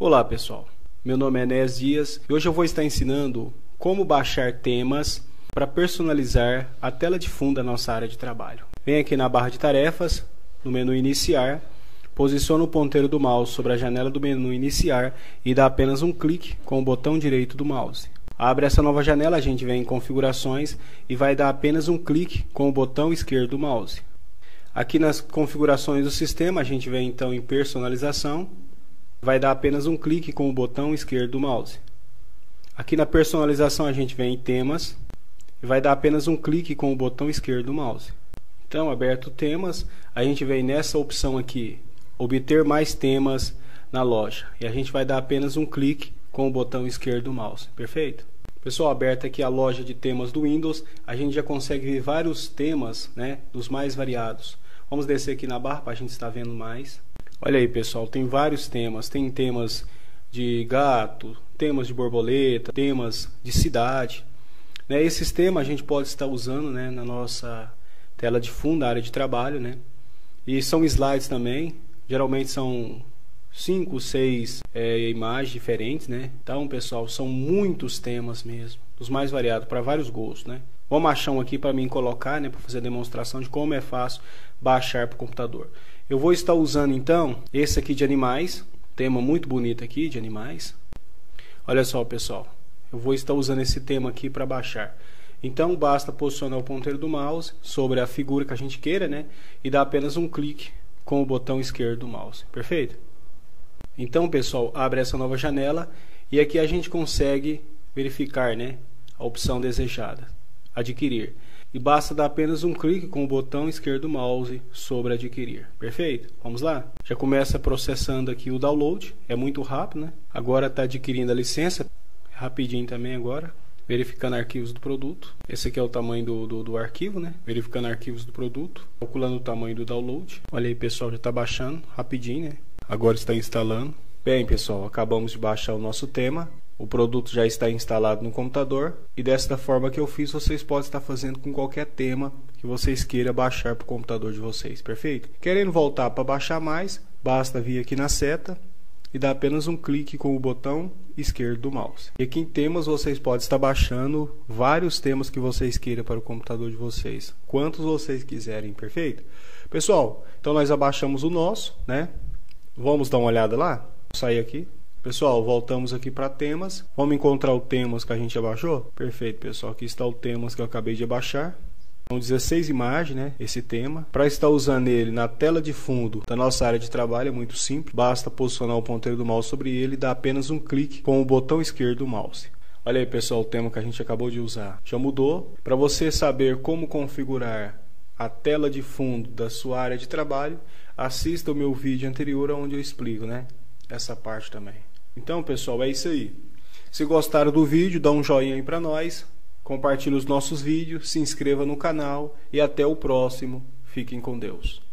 Olá pessoal, meu nome é Enéas Dias e hoje eu vou estar ensinando como baixar temas para personalizar a tela de fundo da nossa área de trabalho. Vem aqui na barra de tarefas, no menu iniciar, posiciona o ponteiro do mouse sobre a janela do menu iniciar e dá apenas um clique com o botão direito do mouse. Abre essa nova janela, a gente vem em configurações e vai dar apenas um clique com o botão esquerdo do mouse. Aqui nas configurações do sistema a gente vem então em personalização. Vai dar apenas um clique com o botão esquerdo do mouse. Aqui na personalização a gente vem em temas e vai dar apenas um clique com o botão esquerdo do mouse. Então, aberto temas, a gente vem nessa opção aqui, obter mais temas na loja. E a gente vai dar apenas um clique com o botão esquerdo do mouse. Perfeito? Pessoal, aberta aqui a loja de temas do Windows, a gente já consegue ver vários temas, né, dos mais variados. Vamos descer aqui na barra para a gente estar vendo mais. Olha aí pessoal, tem vários temas, tem temas de gato, temas de borboleta, temas de cidade, né? Esses temas a gente pode estar usando, né, na nossa tela de fundo, da área de trabalho, né? E são slides também, geralmente são 5, 6 imagens diferentes, né? Então pessoal, são muitos temas mesmo, os mais variados, para vários gostos, né? Vamos achar um aqui para mim colocar, né, para fazer a demonstração de como é fácil baixar para o computador. Eu vou estar usando então esse aqui de animais, tema muito bonito aqui de animais. Olha só pessoal, eu vou estar usando esse tema aqui para baixar. Então basta posicionar o ponteiro do mouse sobre a figura que a gente queira, né, e dar apenas um clique com o botão esquerdo do mouse. Perfeito? Então pessoal, abre essa nova janela e aqui a gente consegue verificar, né, a opção desejada, adquirir. E basta dar apenas um clique com o botão esquerdo do mouse sobre adquirir. Perfeito? Vamos lá? Já começa processando aqui o download. É muito rápido, né? Agora está adquirindo a licença. Rapidinho também agora. Verificando arquivos do produto. Esse aqui é o tamanho do arquivo, né? Verificando arquivos do produto. Calculando o tamanho do download. Olha aí pessoal, já está baixando rapidinho, né? Agora está instalando. Bem pessoal, acabamos de baixar o nosso tema. O produto já está instalado no computador e desta forma que eu fiz, vocês podem estar fazendo com qualquer tema que vocês queiram baixar para o computador de vocês, perfeito? Querendo voltar para baixar mais, basta vir aqui na seta e dar apenas um clique com o botão esquerdo do mouse. E aqui em temas vocês podem estar baixando vários temas que vocês queiram para o computador de vocês, quantos vocês quiserem, perfeito? Pessoal, então nós abaixamos o nosso, né? Vamos dar uma olhada lá? Vou sair aqui. Pessoal, voltamos aqui para temas. Vamos encontrar o temas que a gente abaixou? Perfeito, pessoal. Aqui está o temas que eu acabei de abaixar. São 16 imagens, né? Esse tema. Para estar usando ele na tela de fundo da nossa área de trabalho é muito simples. Basta posicionar o ponteiro do mouse sobre ele e dar apenas um clique com o botão esquerdo do mouse. Olha aí, pessoal, o tema que a gente acabou de usar. Já mudou. Para você saber como configurar a tela de fundo da sua área de trabalho, assista o meu vídeo anterior onde eu explico, né, essa parte também. Então pessoal, é isso aí. Se gostaram do vídeo, dá um joinha aí para nós, compartilhe os nossos vídeos, se inscreva no canal e até o próximo. Fiquem com Deus.